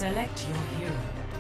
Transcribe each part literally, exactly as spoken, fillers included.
Select your hero.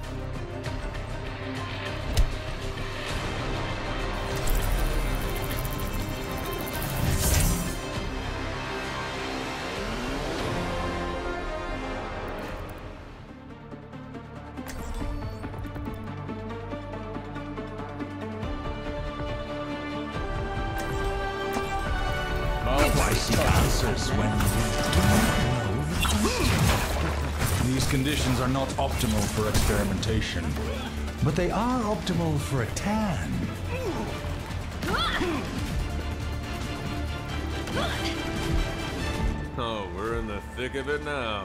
I seek answers when you don't know. These conditions are not optimal for experimentation, but they are optimal for a tan. Oh, we're in the thick of it now.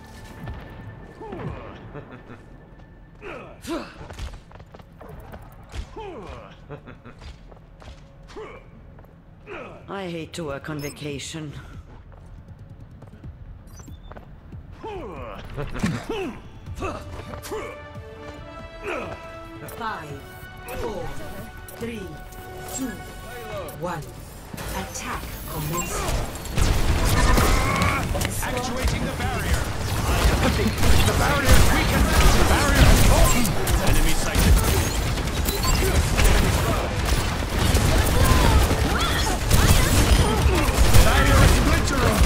I hate to work on vacation. Five, four, three, two, one. Attack commencing. Actuating the barrier! The barrier is weakened! The barrier has fallen! Enemy sighted! Barrier is splintering!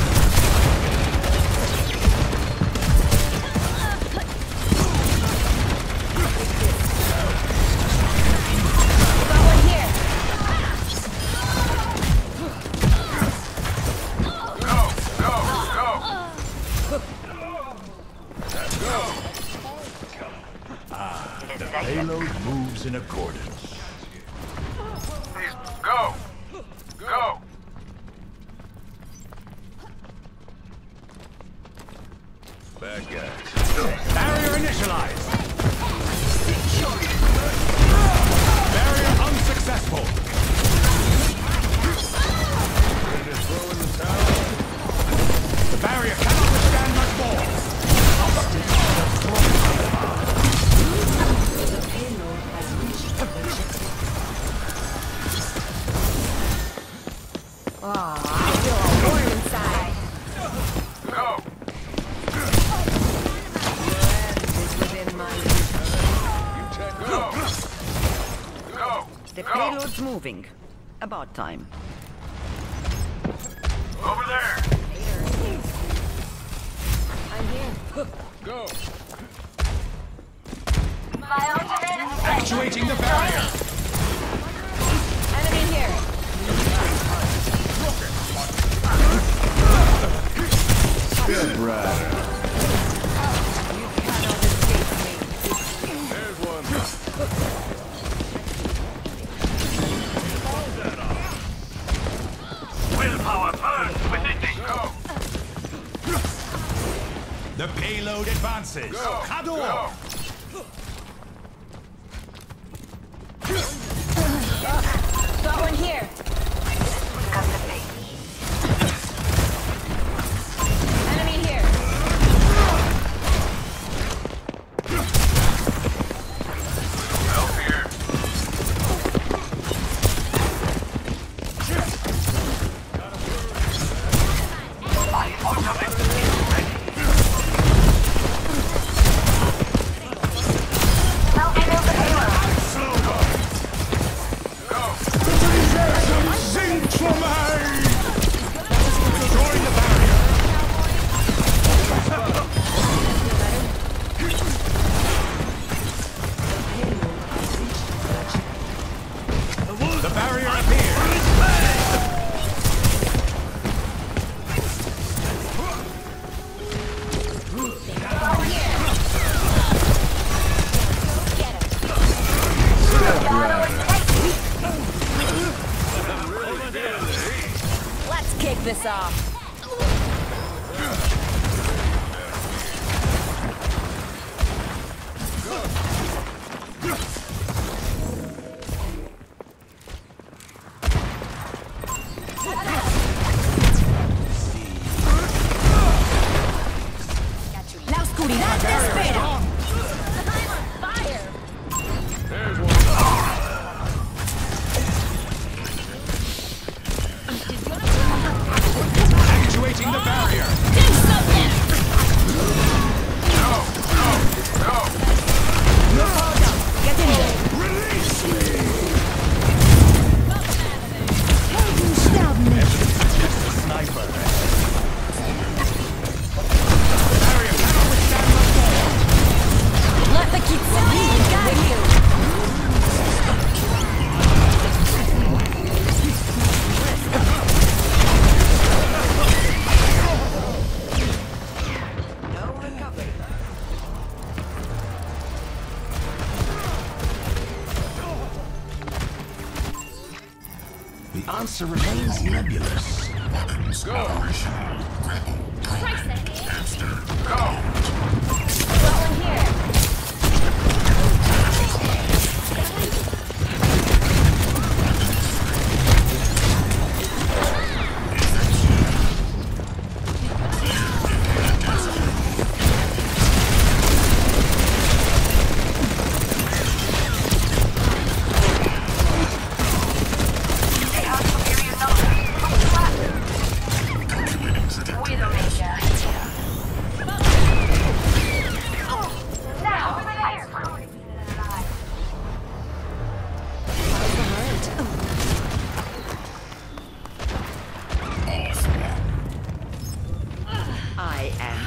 Payload moves in accordance. Go! Go! Bad guys. Barrier initialized! Barrier unsuccessful! Ready to throw in the towel? The barrier cannot withstand much more! The payload has reached the objective. Oh, I feel all warm inside. Go! It's within my reach. Go! Go! The Go! payload's moving. About time. Over there! I'm here. Go! Actuating the barrier! Enemy here. Good brother. You cannot escape me. There's one. Willpower burns within me! Go! The payload advances. Go! Khador! Got one here. Enemy here. Help here! My ultimate is ready! Sing for me! Destroying the barrier! The barrier appears! Let's kick this off. La oscuridad te espera. I'm on fire. There's one. Actuating the barrier! Do something. Go! Go! The answer remains nebulous. Go! Price enemy. Go! Got one here. I am.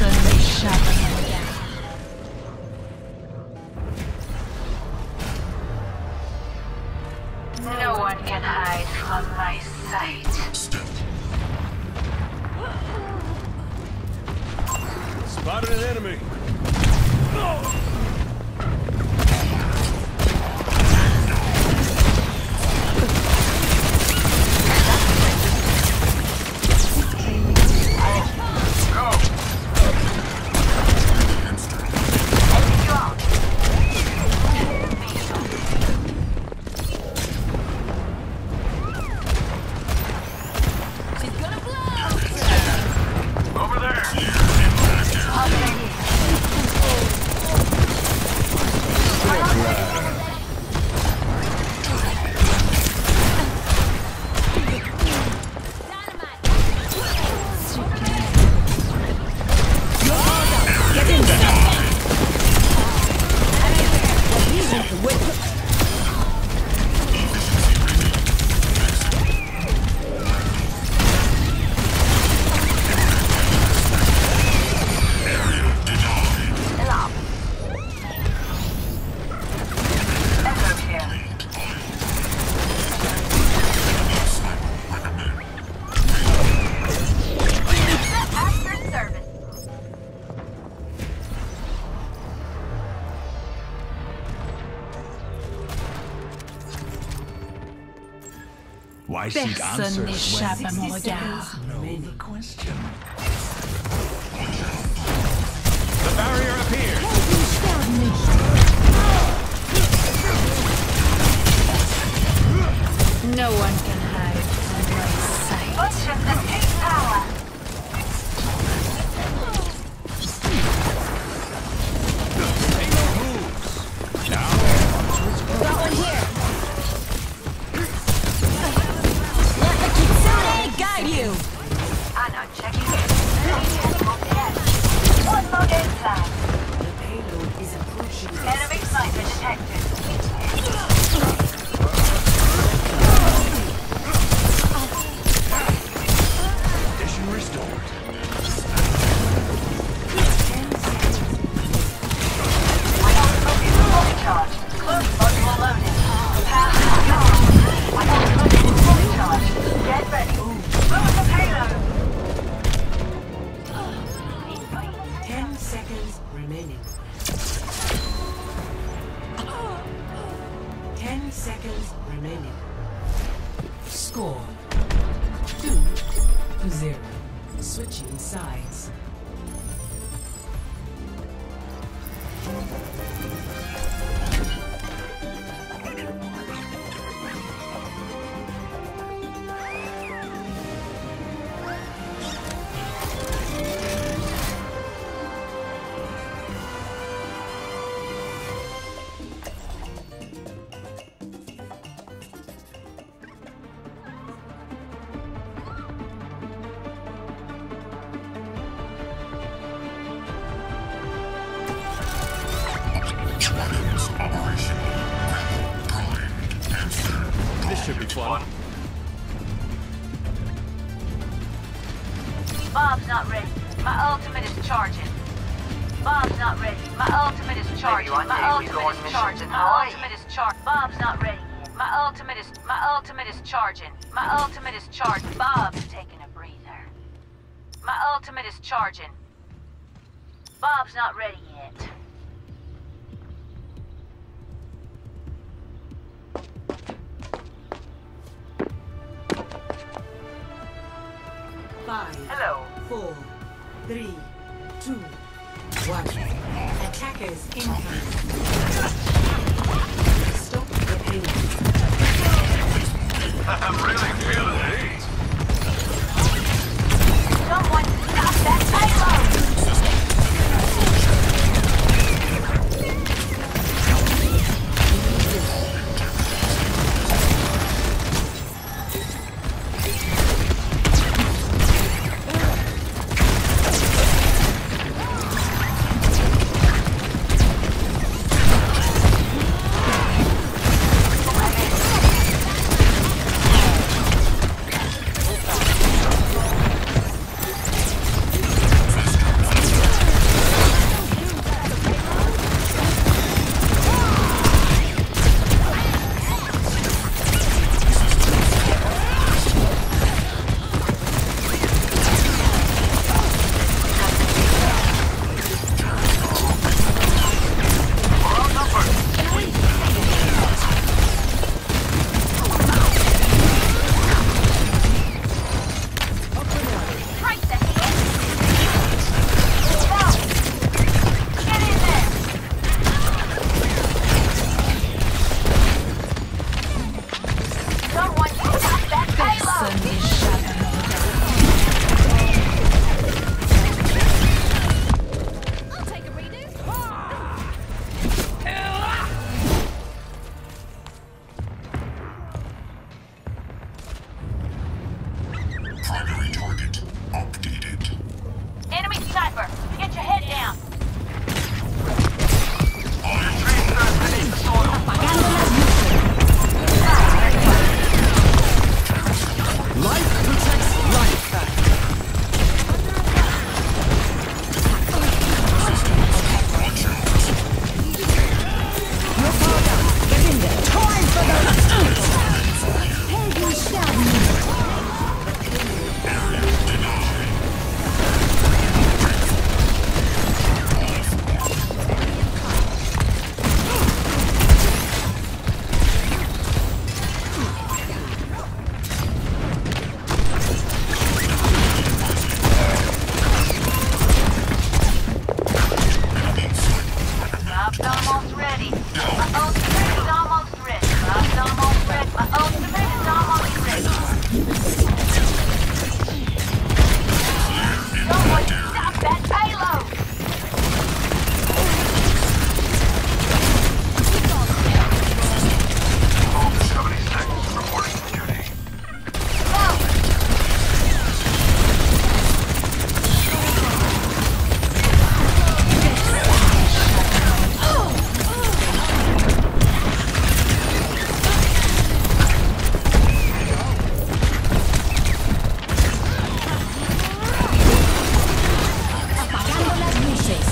No one can hide from my sight. Spotted an enemy. Over there! Why seek answers when n'échappe à mon regard. know the question? The barrier appears. No one can hide from my sight. Butchers the take power. Got one here. Let the Kitsune guide you. I know, check it out. One more inside. The payload is approaching. Enemy sniper detected. Condition restored. Fully charged. Close module loaded. Power on. My ultimate is fully charged. Get ready. Move the payload. Ten seconds remaining. Ten seconds remaining. Score two to zero. Switching sides. This should be fun. Bob's not ready. My ultimate is charging. Bob's not ready. My ultimate is charging. My ultimate is charging. My ultimate is charged. Bob's not ready yet. My ultimate is my ultimate is charging. My ultimate is charged. Bob's taking a breather. My ultimate is charging. Bob's not ready yet. Five, Hello. four, three, two, one. Attackers incoming. Stop the payload. I'm really feeling it. Someone stop that payload! Primary target updated. Enemy sniper, get your head down. Life protects life. Time for the Heavy shot. Bob's almost ready. My ultimate is almost ready. Bob's almost ready. My ultimate is almost ready. Someone stop that payload! seventy seconds reporting for duty. Apagando las luces.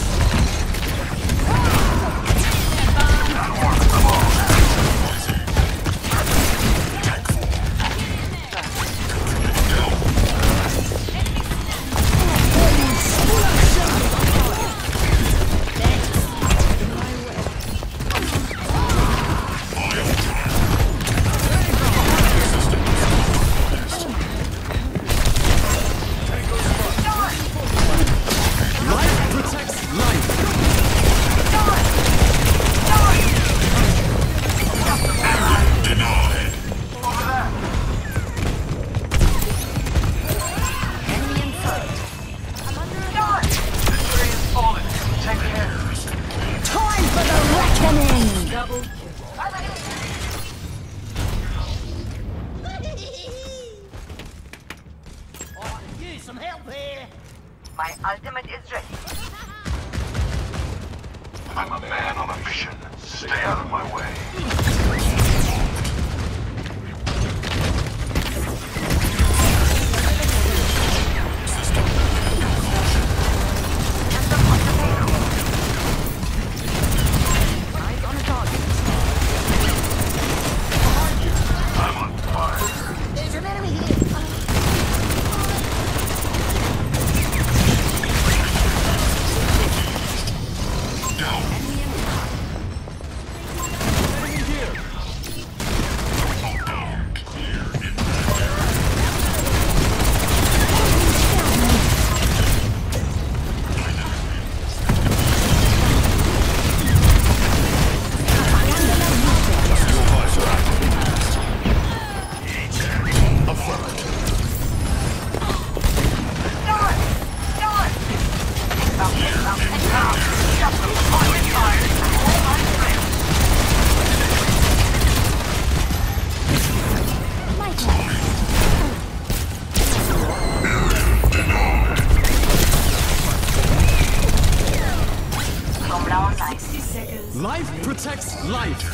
Life protects life. Take care. Time for the reckoning. Double kill. My ultimate is ready. I'm a man on a mission. Stay out of my way. Eyes on a target. I'm on fire. There's an enemy here. Down. Enemy here. Life protects life.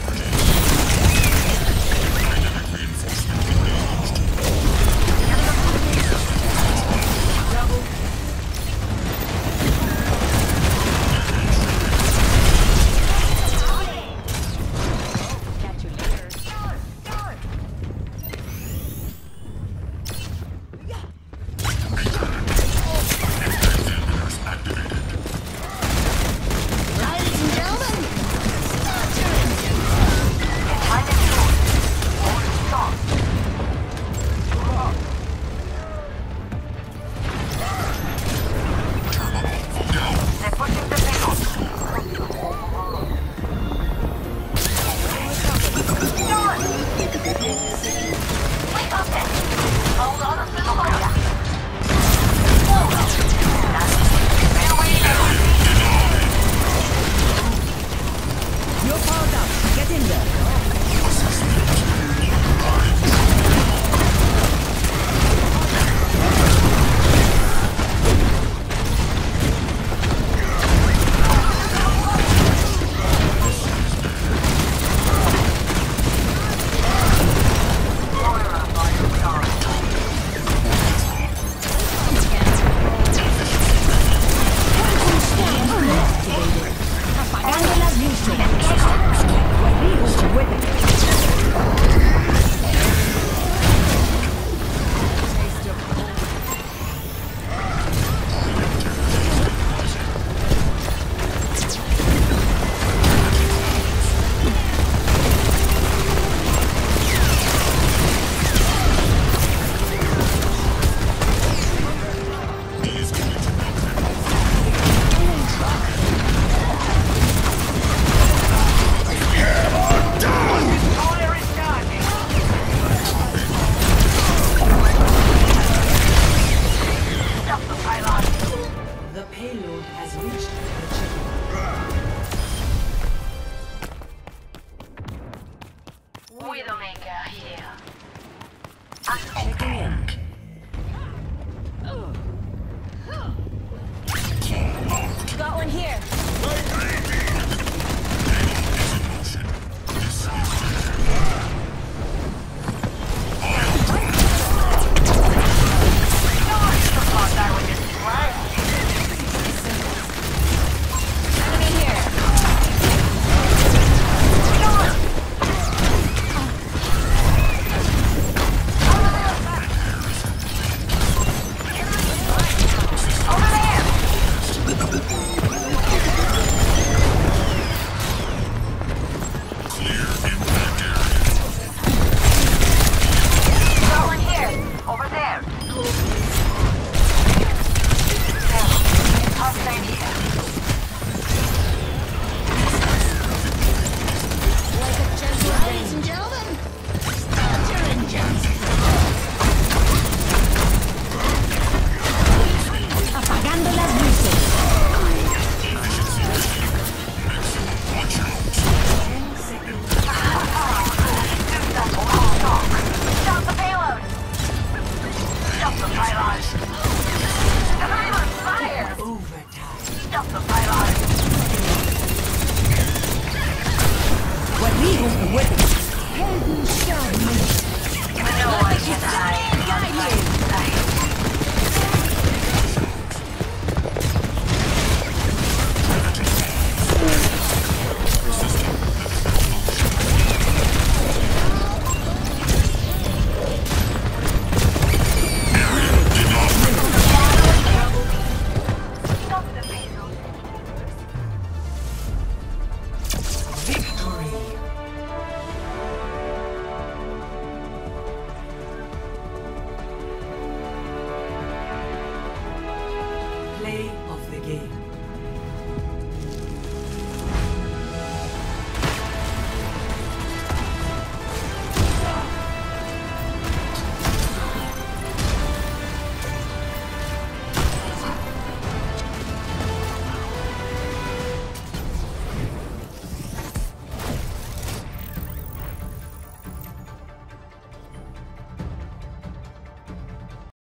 What we will witness.